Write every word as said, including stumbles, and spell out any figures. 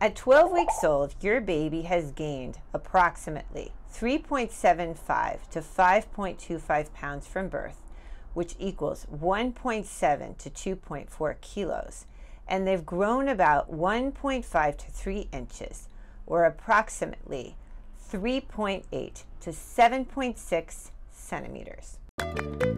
At twelve weeks old, your baby has gained approximately three point seven five to five point two five pounds from birth, which equals one point seven to two point four kilos, and they've grown about one point five to three inches, or approximately three point eight to seven point six centimeters.